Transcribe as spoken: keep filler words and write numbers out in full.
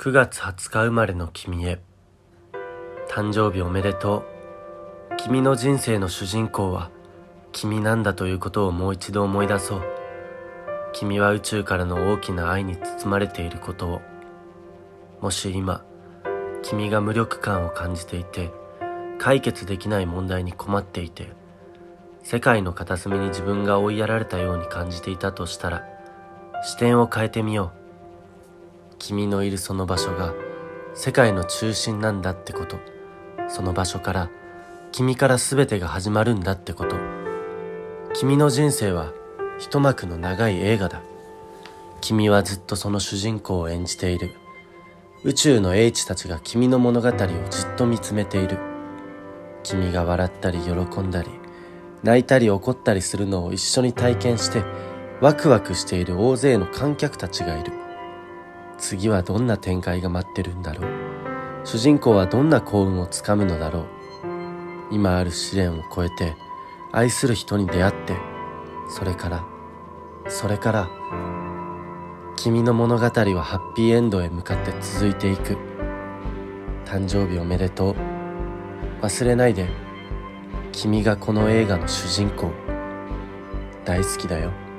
くがつはつか生まれの君へ、誕生日おめでとう。君の人生の主人公は君なんだということをもう一度思い出そう。君は宇宙からの大きな愛に包まれていることを。もし今君が無力感を感じていて、解決できない問題に困っていて、世界の片隅に自分が追いやられたように感じていたとしたら、視点を変えてみよう。君のいるその場所が世界の中心なんだってこと、その場所から君から全てが始まるんだってこと。君の人生は一幕の長い映画だ。君はずっとその主人公を演じている。宇宙の英知たちが君の物語をじっと見つめている。君が笑ったり喜んだり泣いたり怒ったりするのを一緒に体験してワクワクしている大勢の観客たちがいる。次はどんな展開が待ってるんだろう。主人公はどんな幸運をつかむのだろう。今ある試練を超えて愛する人に出会って、それからそれから君の物語はハッピーエンドへ向かって続いていく。誕生日おめでとう。忘れないで、君がこの映画の主人公。大好きだよ。